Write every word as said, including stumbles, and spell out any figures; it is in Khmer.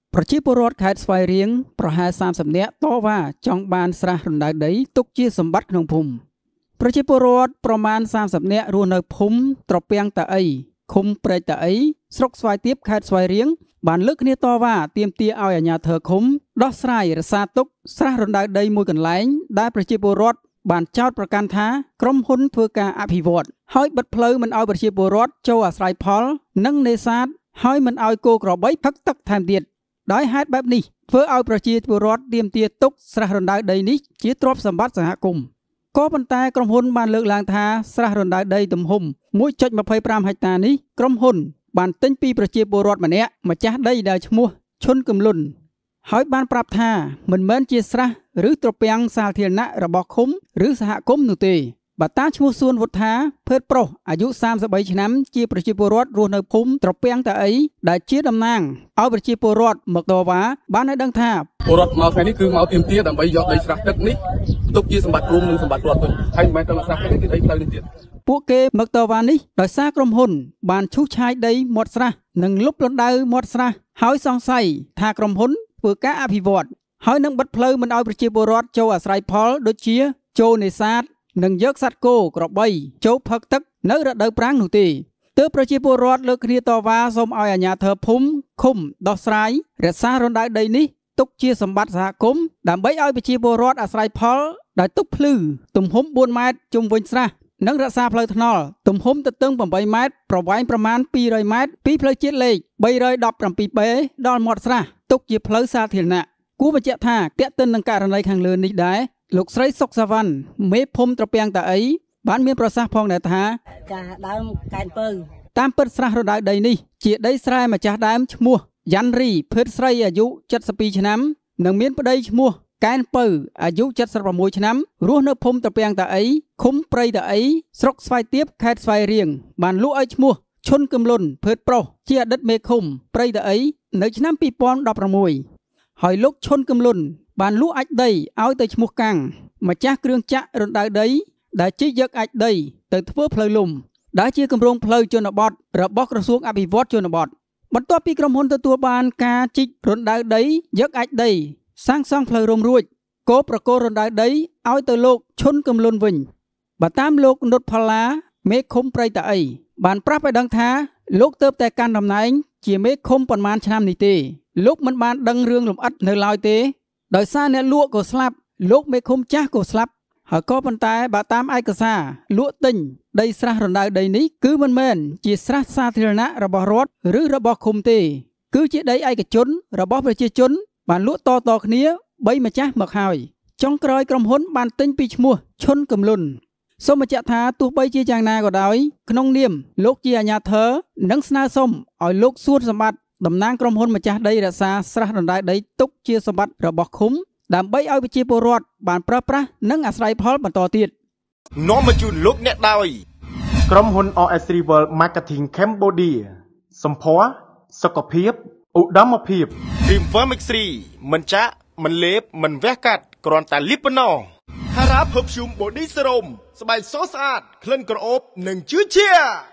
ប្រជាពលរដ្ឋខេត្តស្វាយរៀងប្រហែលសាមសិបនាក់តវ៉ាចង់បានស្រះរណ្ដៅដីទុកជាសម្បត្តិក្នុងភូមិប្រជាពលរដ្ឋប្រមាណសាមសិបនាក់រស់នៅភូមិត្រពាំងតាអីឃុំព្រែកតាអីស្រុកស្វាយទាបខេត្តស្វាយរៀងបានលើកគ្នាតវ៉ាទាមទារឲ្យអាជ្ញាធរឃុំដោះស្រាយរក្សាទុកស្រះរណ្ដៅដីមួយកន្លែងដែលប្រជាពលរដ្ឋបានចោទប្រកាន់ថាក្រុមហ៊ុនធ្វើការអភិវឌ្ឍហើយបិទផ្លូវមិនឲ្យប្រជាពលរដ្ឋចូលអាស្រ័យផលនិងនេសាទហើយមិនឲ្យគោក្របីផឹកទឹកថែមទៀតដោយហេតុបែបនេះធ្វើឲ្យប្រជាពលរដ្ឋទាមទារទុកស្រះរណ្ដៅដីនេះជាទ្រព្យសម្បត្តិសហគមន៍ក៏ប៉ុន្តែក្រុមហ៊ុនបានលើកឡើងថាស្រះរណ្ដៅដីទំហំ មួយចុចម្ភៃប្រាំ ហិកតានេះក្រុមហ៊ុនបានទិញពីប្រជាពលរដ្ឋម្នាក់ម្ចាស់ដីដែលឈ្មោះឈុនគំលុនហើយបានប្រាប់ថាមិនមែនជាស្រះឬត្រពាំងសាធារណៈរបស់ឃុំឬសហគមន៍នោះទេបើតាឈ្មោះសួនវុទ្ធាភេទប្រុសអាយុសាមសិបបីឆ្នាំជាប្រជាពលរដ្ឋរស់នៅភូមិត្រពាំងតាអីដែលជាតំណាងឲ្យប្រជាពលរដ្ឋមកតវ៉ាបានឲ្យដឹងថាពលរដ្ឋមកថ្ងៃនេះគឺមកទាមទារដើម្បីយកដីស្រះទឹកនេះទុកជាសម្បត្តិរួមនិងសម្បត្តិរដ្ឋវិញហើយមិនមែនតែស្រះទឹកនេះគឺដីផ្លូវនេះទៀតពួកគេមកតវ៉ានេះដោយសារក្រុមហ៊ុនបានឈូសឆាយដីមាត់ស្រះនិងលុបលណ្ដៅមាត់ស្រះហើយសង្ស័យថាក្រុមហ៊ុនធ្វើការអភិវឌ្ឍហើយនឹងបិទផ្លូវមិនឲ្យប្រជាពលរដ្ឋចូលអាស្រ័យផលដូចជាចូលនេសាទនិងយកសត្វគោក្របីចូលផឹកទឹកនៅរដូវប្រាំងនោះទេទើបប្រជាពលរដ្ឋលើកគ្នាតវ៉ាសូមឲ្យអាជ្ញាធរភូមិឃុំដោះស្រាយរក្សារណ្ដៅដីនេះទុកជាសម្បត្តិសហគមន៍ដើម្បីឲ្យប្រជាពលរដ្ឋអាស្រ័យផលដោយទុកភ្លឺទំហំបួនម៉ែត្រជុំវិញស្រះនិងរក្សាផ្លូវថ្នល់ទំហំទទឹងប្រាំបីម៉ែត្រប្រវែងប្រមាណពីររយម៉ែត្រពីផ្លូវជាតិលេខបីរយដប់ប្រាំពីរបេដល់មាត់ស្រះទុកជាផ្លូវសាធារណៈគួរបញ្ជាក់ថាទាក់ទិននឹងករណីខាងលើនេះដែរលោកស្រីសុកសាវ៉ាន់មេភូមិត្រពាំងតាអីបានមានប្រសាសន៍ផងដែរថាការដើមកែនពៅតាមពិតស្រះរណ្ដៅដីនេះជាដីស្រែម្ចាស់ដើមឈ្មោះយ៉ាន់រីភេទស្រីអាយុเจ็ดสิบពីរឆ្នាំនិងមានប្តីឈ្មោះកែនពៅអាយុเจ็ดสิบหกឆ្នាំរស់នៅភូមិត្រពាំងតាអីឃុំព្រៃតាអីស្រុកស្វាយទាបខេត្តស្វាយរៀងបានលក់ឲ្យឈ្មោះឈុនគំលុនភេទប្រុសជាអតីតមេឃុំព្រៃតាអីនៅឆ្នាំពីរពាន់ដប់ប្រាំមួយហើយលោកឈុនគំលុនបានលក់អាចដីឲ្យទៅឈ្មោះកាំងម្ចាស់គ្រឿងចាក់រណ្ដៅដីដែលជិះយកអាចដីទៅធ្វើផ្លូវលំដែលជាគម្រោងផ្លូវជនបទរបស់ក្រសួងអភិវឌ្ឍជនបទបន្ទាប់ពីក្រុមហ៊ុនទទួលបានការជីករណ្ដៅដីយកអាចដីសាងសង់ផ្លូវរំរួចក៏ប្រកល់រណ្ដៅដីឲ្យទៅលោកឈុនគំលុនវិញបើតាមលោកនុតផល្លាមេឃុំព្រៃតាអីបានប្រាប់ឲ្យដឹងថាលោកទើបតែកាន់តំណែងជាមេឃុំប៉ុន្មានឆ្នាំនេះទេលោកមិនបានដឹងរឿងលម្អិតនៅឡើយទេដោយសារអ្នកលក់ក៏ស្លាប់លោកមេឃុំចាស់ក៏ស្លាប់ហើយក៏ប៉ុន្តែបើតាមឯកសារលក់ទិញដីស្រះរណ្ដៅដីនេះគឺមិនមែនជាស្រះសាធារណៈរបស់រដ្ឋឬរបស់ឃុំទេគឺជាដីឯកជនរបស់ប្រជាជនបានលក់តតគ្នាបីម្ចាស់មកហើយចុងក្រោយក្រុមហ៊ុនបានទិញពីឈ្មោះឈុនគំលុនសូមបញ្ជាក់ថាទោះបីជាយ៉ាងណាក៏ដោយក្នុងនាមលោកជាអាជ្ញាធរនឹងស្នើសុំឲ្យលោកសួនសម្បត្តិតំណាងក្រុមហ៊ុនម្ចាស់ដីរក្សាស្រះរណ្ដៅដីទុកជាសម្បត្តិរបស់ឃុំដើម្បីឲ្យប្រជាពលរដ្ឋបានប្រើប្រាស់និងអាស្រ័យផលបន្តទៀតនាំមកជូនលោកអ្នកដោយក្រុមហ៊ុន អ អេស River Marketing Cambodia សម្ភារសុខភាពឧត្តមភាព Cream Vermix មិនចាក់មិនលេបមិនវះកាត់គ្រាន់តែលាបប៉ុណ្ណោះ Hara Perfume Body Serum ស្បែកសស្អាតក្លិនក្រអូបនិងជឿជាក់